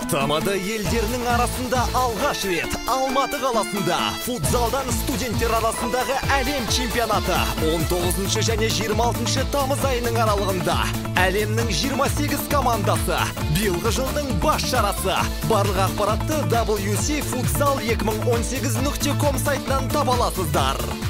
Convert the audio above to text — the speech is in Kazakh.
ТМД елдерінің арасында алғаш рет Алматы қаласында футзалдан студенттер арасындағы әлем чемпионаты 19 және 26 тамыз айының аралығында әлемнің 28 командасы биылғы жылдың бас шарасы. Барлық ақпаратты wcfutsal2018.com сайтынан таба аласыздар.